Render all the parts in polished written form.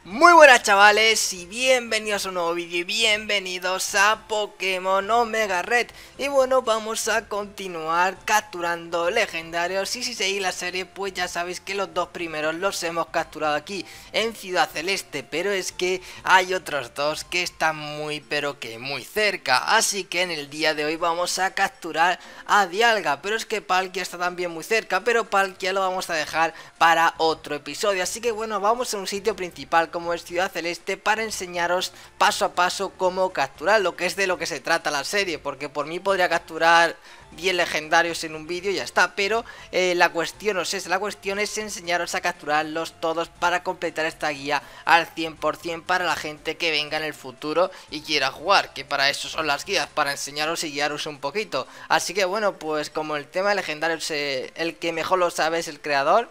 Muy buenas chavales y bienvenidos a un nuevo vídeo y bienvenidos a Pokémon Omega Red. Y bueno, vamos a continuar capturando legendarios y si seguís la serie pues ya sabéis que los dos primeros los hemos capturado aquí en Ciudad Celeste. Pero es que hay otros dos que están muy pero que muy cerca, así que en el día de hoy vamos a capturar a Dialga. Pero es que Palkia está también muy cerca, pero Palkia lo vamos a dejar para otro episodio. Así que bueno, vamos a un sitio principal como es Ciudad Celeste para enseñaros paso a paso cómo capturar, lo que es de lo que se trata la serie, porque por mí podría capturar 10 legendarios en un vídeo y ya está, pero la cuestión es enseñaros a capturarlos todos para completar esta guía al 100% para la gente que venga en el futuro y quiera jugar, que para eso son las guías, para enseñaros y guiaros un poquito. Así que bueno, pues como el tema de legendarios el que mejor lo sabe es el creador,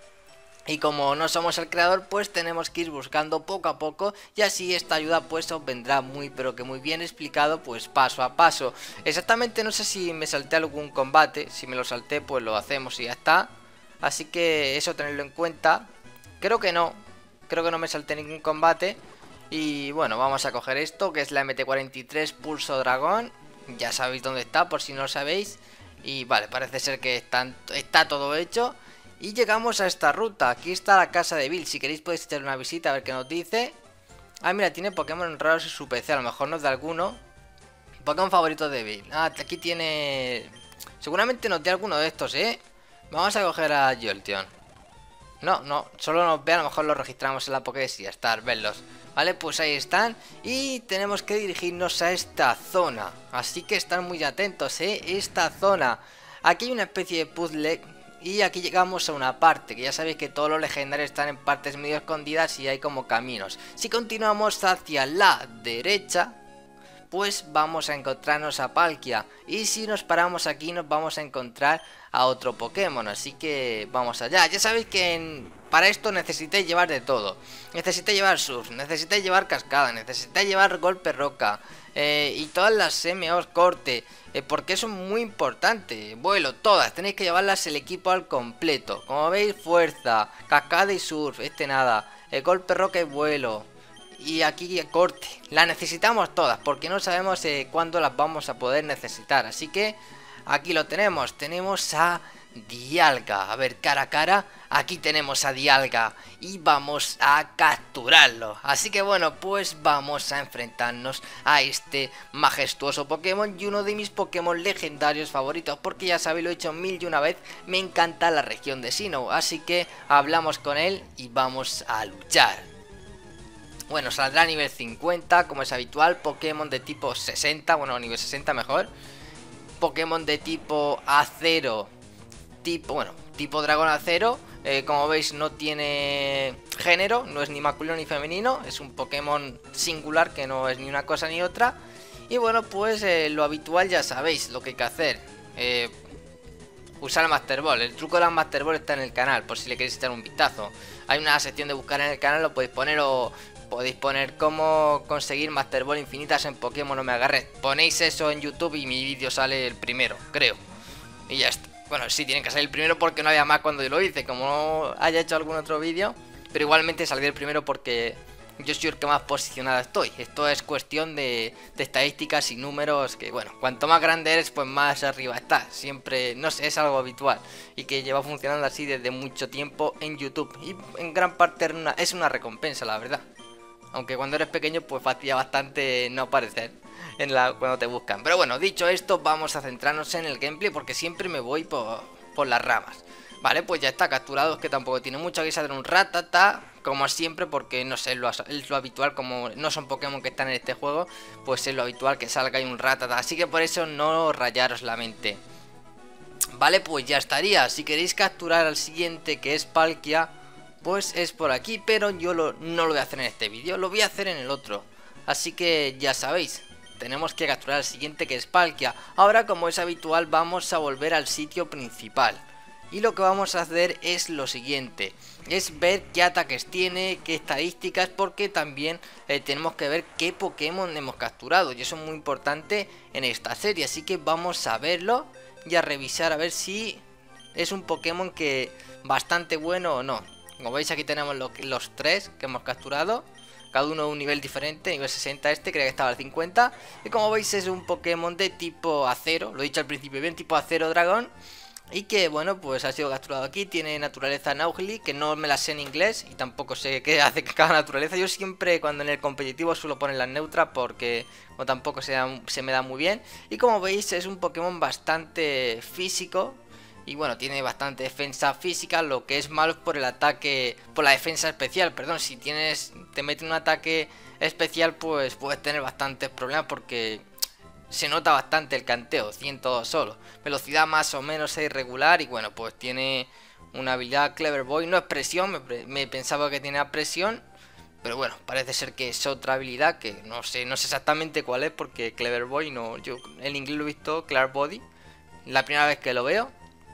y como no somos el creador, pues tenemos que ir buscando poco a poco y así esta ayuda pues os vendrá muy pero que muy bien explicado pues paso a paso. Exactamente no sé si me salté algún combate, si me lo salté pues lo hacemos y ya está. Así que eso tenerlo en cuenta. Creo que no me salté ningún combate. Y bueno, vamos a coger esto que es la MT-43 Pulso Dragón. Ya sabéis dónde está por si no lo sabéis. Y vale, parece ser que está todo hecho. Y llegamos a esta ruta, aquí está la casa de Bill, si queréis podéis echar una visita a ver qué nos dice. Ah, mira, tiene Pokémon raros en su PC, a lo mejor nos da alguno. Pokémon favorito de Bill, aquí tiene... Seguramente nos dé alguno de estos, Vamos a coger a Jolteon. No, solo nos ve, a lo mejor lo registramos en la Pokédex y ya está, verlos. Vale, pues ahí están. Y tenemos que dirigirnos a esta zona, así que están muy atentos, esta zona. Aquí hay una especie de puzzle. Y aquí llegamos a una parte, que ya sabéis que todos los legendarios están en partes medio escondidas y hay como caminos. Si continuamos hacia la derecha, pues vamos a encontrarnos a Palkia. Y si nos paramos aquí nos vamos a encontrar a otro Pokémon, así que vamos allá. Ya sabéis que para esto necesitáis llevar de todo. Necesitáis llevar surf, necesitáis llevar cascada, necesitáis llevar golpe roca. Y todas las MOs corte, porque eso es muy importante. Vuelo, todas, tenéis que llevarlas el equipo al completo. Como veis, fuerza, cascada y surf, nada, golpe roca y vuelo. Y aquí corte, las necesitamos todas, porque no sabemos cuándo las vamos a poder necesitar. Así que aquí lo tenemos a Dialga. A ver, cara a cara, aquí tenemos a Dialga y vamos a capturarlo. Así que bueno, pues vamos a enfrentarnos a este majestuoso Pokémon y uno de mis Pokémon legendarios favoritos, porque ya sabéis, lo he hecho mil y una vez, me encanta la región de Sinnoh. Así que hablamos con él y vamos a luchar. Bueno, saldrá a nivel 50, como es habitual, Pokémon de tipo 60, bueno, nivel 60 mejor. Pokémon de tipo acero, tipo dragón acero, como veis no tiene género, no es ni masculino ni femenino, es un Pokémon singular que no es ni una cosa ni otra. Y bueno, pues lo habitual ya sabéis lo que hay que hacer, usar el Master Ball. El truco de las Master Ball está en el canal, por si le queréis echar un vistazo. Hay una sección de buscar en el canal, lo podéis poner o... Podéis poner cómo conseguir Master Ball infinitas en Pokémon Omega Red. Ponéis eso en YouTube y mi vídeo sale el primero, creo. Y ya está. Bueno, sí, tiene que salir el primero porque no había más cuando yo lo hice. Como no haya hecho algún otro vídeo. Pero igualmente saldrá el primero porque yo soy el que más posicionado estoy. Esto es cuestión de estadísticas y números que, bueno, cuanto más grande eres, pues más arriba estás. Siempre, no sé, es algo habitual. Y que lleva funcionando así desde mucho tiempo en YouTube. Y en gran parte es una recompensa, la verdad. Aunque cuando eres pequeño pues fastidia bastante no aparecer cuando te buscan. Pero bueno, dicho esto, vamos a centrarnos en el gameplay porque siempre me voy por las ramas. Vale, pues ya está capturado, es que tampoco tiene mucho. Aquí saldrá un Rattata, como siempre, porque no sé, es lo habitual. Como no son Pokémon que están en este juego, pues es lo habitual que salga ahí un Rattata. Así que por eso no rayaros la mente. Vale, pues ya estaría. Si queréis capturar al siguiente, que es Palkia, pues es por aquí, pero yo no lo voy a hacer en este vídeo, lo voy a hacer en el otro. Así que ya sabéis, tenemos que capturar al siguiente, que es Palkia. Ahora, como es habitual, vamos a volver al sitio principal. Y lo que vamos a hacer es lo siguiente, es ver qué ataques tiene, qué estadísticas, porque también tenemos que ver qué Pokémon hemos capturado. Y eso es muy importante en esta serie, así que vamos a verlo y a revisar a ver si es un Pokémon que bastante bueno o no. Como veis aquí tenemos los 3 que hemos capturado. Cada uno un nivel diferente, nivel 60 este, creía que estaba al 50. Y como veis es un Pokémon de tipo acero, lo he dicho al principio bien, tipo acero dragón. Y que bueno, pues ha sido capturado aquí, tiene naturaleza Naughly, que no me la sé en inglés y tampoco sé qué hace cada naturaleza. Yo siempre cuando en el competitivo suelo poner las neutras porque no, tampoco se me da muy bien. Y como veis es un Pokémon bastante físico. Y bueno, tiene bastante defensa física, lo que es malo es por el ataque, por la defensa especial, perdón. Si te mete un ataque especial, pues puedes tener bastantes problemas porque se nota bastante el canteo, 102 solo. Velocidad más o menos es irregular y bueno, pues tiene una habilidad Clever Boy. No es presión, me pensaba que tenía presión, pero bueno, parece ser que es otra habilidad que no sé exactamente cuál es porque Clever Boy no, yo en inglés lo he visto Clear Body, la primera vez que lo veo.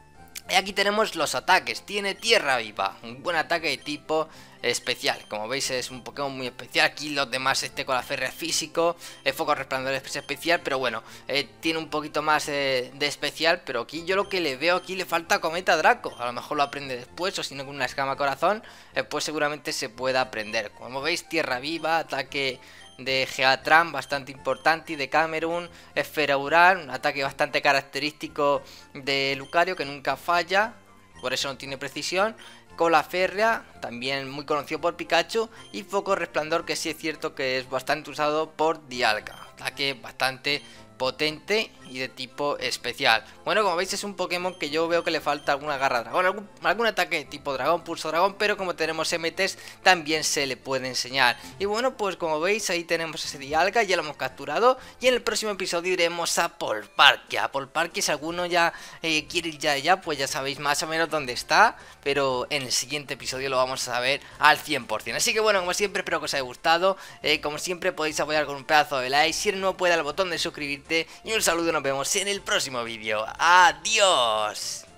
Y aquí tenemos los ataques, tiene Tierra Viva, un buen ataque de tipo especial. Como veis es un Pokémon muy especial, aquí los demás con la férrea físico, el foco resplandor es especial, pero bueno, tiene un poquito más de especial. Pero aquí yo lo que le veo aquí le falta Cometa Draco, a lo mejor lo aprende después o si no con una escama corazón, pues seguramente se pueda aprender. Como veis Tierra Viva, ataque de Geatran bastante importante y de Camerún, Esfera Ural, un ataque bastante característico de Lucario que nunca falla, por eso no tiene precisión. Cola Férrea, también muy conocido por Pikachu, y Foco Resplandor, que sí es cierto que es bastante usado por Dialga, ataque bastante potente y de tipo especial. Bueno, como veis es un Pokémon que yo veo que le falta alguna garra dragón, algún ataque de tipo dragón, pulso dragón, pero como tenemos MTs también se le puede enseñar. Y bueno, pues como veis ahí tenemos ese Dialga, ya lo hemos capturado y en el próximo episodio iremos a Polparkia. Polparkia, si alguno ya quiere ir ya, pues ya sabéis más o menos dónde está, pero en el siguiente episodio lo vamos a saber al 100%. Así que bueno, como siempre espero que os haya gustado, como siempre podéis apoyar con un pedazo de like, si eres nuevo puede dar al botón de suscribirte y un saludo, nos vemos en el próximo vídeo. ¡Adiós!